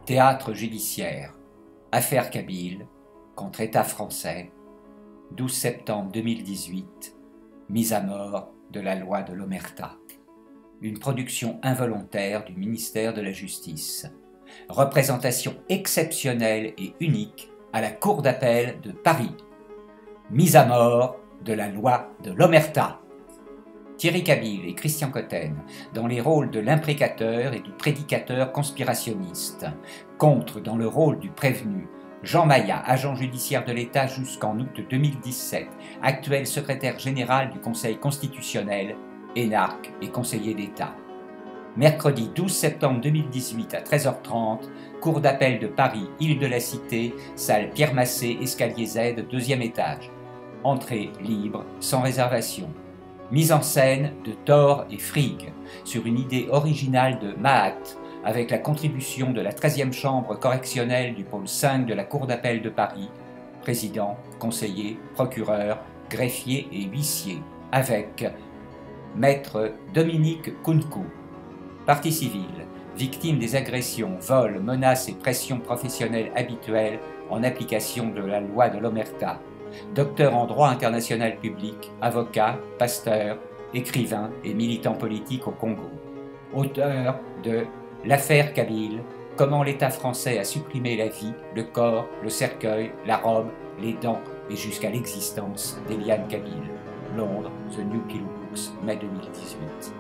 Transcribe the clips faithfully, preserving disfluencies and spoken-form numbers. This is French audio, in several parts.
Théâtre judiciaire. Affaire Kabyle contre État français. douze septembre deux mille dix-huit. Mise à mort de la loi de l'Omerta. Une production involontaire du ministère de la Justice. Représentation exceptionnelle et unique à la Cour d'appel de Paris. Mise à mort de la loi de l'Omerta. Thierry Kabyle et Christian Cotten dans les rôles de l'imprécateur et du prédicateur conspirationniste, contre dans le rôle du prévenu Jean Maillat, agent judiciaire de l'État jusqu'en août deux mille dix-sept, actuel secrétaire général du Conseil constitutionnel, énarque et conseiller d'État. Mercredi douze septembre deux mille dix-huit à treize heures trente, Cour d'appel de Paris, Île de la Cité, salle Pierre Massé, escalier Z, deuxième étage. Entrée libre, sans réservation. Mise en scène de Thor et Frigg, sur une idée originale de Mahat, avec la contribution de la treizième chambre correctionnelle du pôle cinq de la Cour d'appel de Paris, président, conseiller, procureur, greffier et huissier, avec maître Dominique Kounkou. Partie civile, victime des agressions, vols, menaces et pressions professionnelles habituelles en application de la loi de l'Omerta. Docteur en droit international public, avocat, pasteur, écrivain et militant politique au Congo. Auteur de L'affaire Kabyle, comment l'État français a supprimé la vie, le corps, le cercueil, la robe, les dents et jusqu'à l'existence d'Eliane Kabyle. Londres, The New Pillow Books, mai deux mille dix-huit.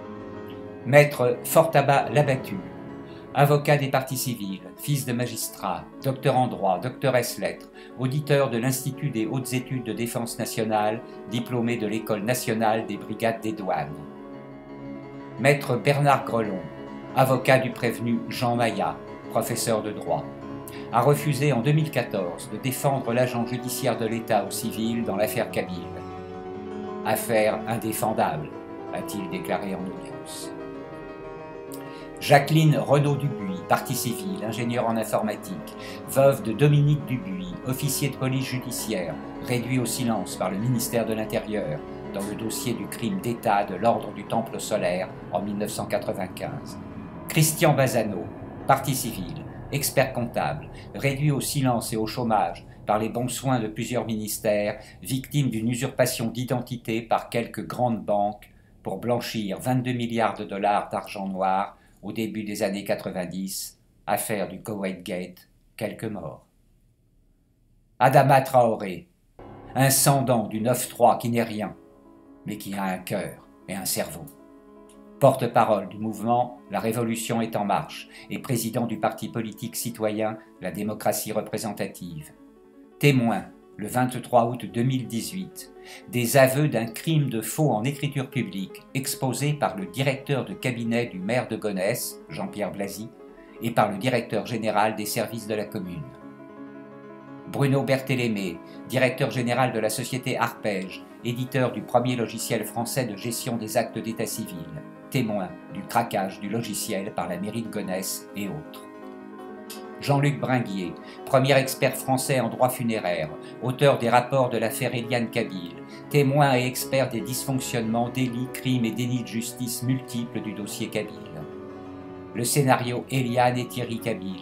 Maître Fortaba Labattu, avocat des parties civiles, fils de magistrat, docteur en droit, docteur ès lettres, auditeur de l'Institut des hautes études de défense nationale, diplômé de l'École nationale des brigades des douanes. Maître Bernard Grelon, avocat du prévenu Jean Maillat, professeur de droit, a refusé en deux mille quatorze de défendre l'agent judiciaire de l'État au civil dans l'affaire Kabyle. Affaire indéfendable, a-t-il déclaré en audience. Jacqueline Renaud-Dubuis, partie civile, ingénieure en informatique, veuve de Dominique Dubuis, officier de police judiciaire, réduit au silence par le ministère de l'Intérieur dans le dossier du crime d'État de l'ordre du Temple solaire en mille neuf cent quatre-vingt-quinze. Christian Bazano, partie civile, expert comptable, réduit au silence et au chômage par les bons soins de plusieurs ministères, victime d'une usurpation d'identité par quelques grandes banques pour blanchir vingt-deux milliards de dollars d'argent noir au début des années quatre-vingt-dix, affaire du Koweït Gate, quelques morts. Adama Traoré, un sans-dent du neuf trois qui n'est rien, mais qui a un cœur et un cerveau. Porte-parole du mouvement La Révolution est en marche et président du parti politique citoyen La Démocratie représentative. Témoin, le vingt-trois août deux mille dix-huit, des aveux d'un crime de faux en écriture publique exposé par le directeur de cabinet du maire de Gonesse, Jean-Pierre Blazy, et par le directeur général des services de la commune. Bruno Berthélémé, directeur général de la société Arpège, éditeur du premier logiciel français de gestion des actes d'état civil, témoin du craquage du logiciel par la mairie de Gonesse et autres. Jean-Luc Bringuier, premier expert français en droit funéraire, auteur des rapports de l'affaire Eliane Kabyle, témoin et expert des dysfonctionnements, délits, crimes et dénis de justice multiples du dossier Kabyle. Le scénario Eliane et Thierry Kabyle.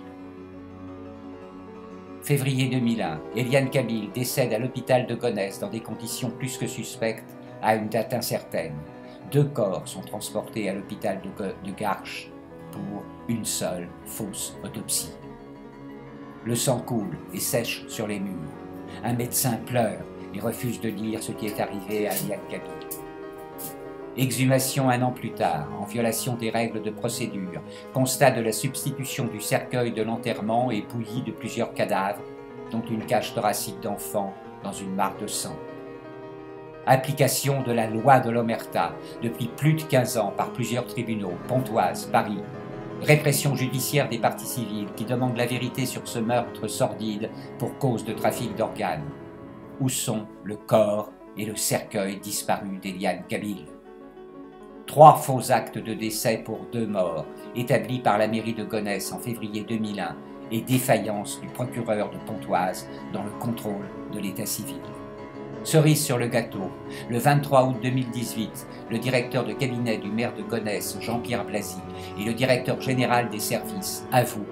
Février deux mille un, Eliane Kabyle décède à l'hôpital de Gonesse dans des conditions plus que suspectes à une date incertaine. Deux corps sont transportés à l'hôpital de, de Garches pour une seule fausse autopsie. Le sang coule et sèche sur les murs. Un médecin pleure et refuse de dire ce qui est arrivé à Eliane Kabyle. Exhumation un an plus tard, en violation des règles de procédure, constat de la substitution du cercueil de l'enterrement et bouillie de plusieurs cadavres, dont une cage thoracique d'enfant dans une mare de sang. Application de la loi de l'Omerta depuis plus de quinze ans par plusieurs tribunaux, Pontoise, Paris. Répression judiciaire des parties civiles qui demandent la vérité sur ce meurtre sordide pour cause de trafic d'organes. Où sont le corps et le cercueil disparus d'Eliane Kabyle? Trois faux actes de décès pour deux morts, établis par la mairie de Gonesse en février deux mille un, et défaillance du procureur de Pontoise dans le contrôle de l'état civil. Cerise sur le gâteau, le vingt-trois août deux mille dix-huit, le directeur de cabinet du maire de Gonesse, Jean-Pierre Blazy, et le directeur général des services avouent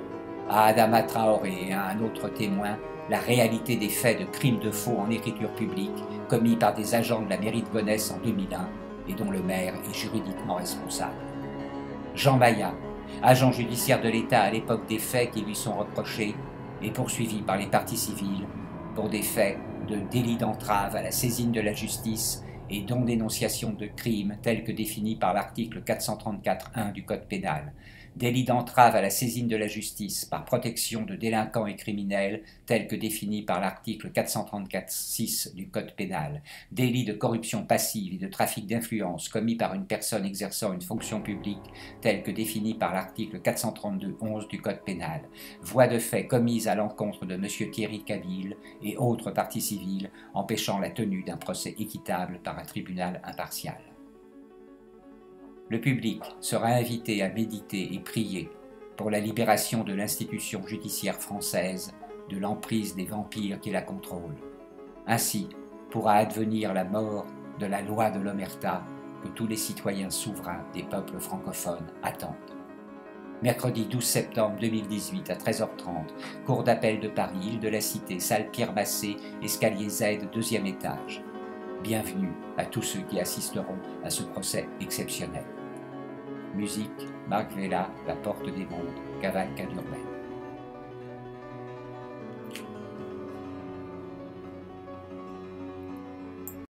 à Adama Traoré et à un autre témoin la réalité des faits de crimes de faux en écriture publique commis par des agents de la mairie de Gonesse en deux mille un et dont le maire est juridiquement responsable. Jean Maillat, agent judiciaire de l'État à l'époque des faits qui lui sont reprochés, est poursuivi par les parties civiles pour des faits de délit d'entrave à la saisine de la justice et dont dénonciation de crimes tels que définis par l'article quatre cent trente-quatre point un du Code pénal, délit d'entrave à la saisine de la justice par protection de délinquants et criminels tels que définis par l'article quatre cent trente-quatre point six du Code pénal, délit de corruption passive et de trafic d'influence commis par une personne exerçant une fonction publique tels que définis par l'article quatre cent trente-deux point onze du Code pénal, voies de fait commises à l'encontre de M. Thierry Kabyle et autres parties civiles empêchant la tenue d'un procès équitable par un tribunal impartial. Le public sera invité à méditer et prier pour la libération de l'institution judiciaire française de l'emprise des vampires qui la contrôlent. Ainsi pourra advenir la mort de la loi de l'Omerta que tous les citoyens souverains des peuples francophones attendent. Mercredi douze septembre deux mille dix-huit à treize heures trente, Cour d'appel de Paris, Île de la Cité, salle Pierre Massé, escalier Z, deuxième étage. Bienvenue à tous ceux qui assisteront à ce procès exceptionnel. Musique, Marc Vella, La Porte des Mondes, Cavalcade urbaine.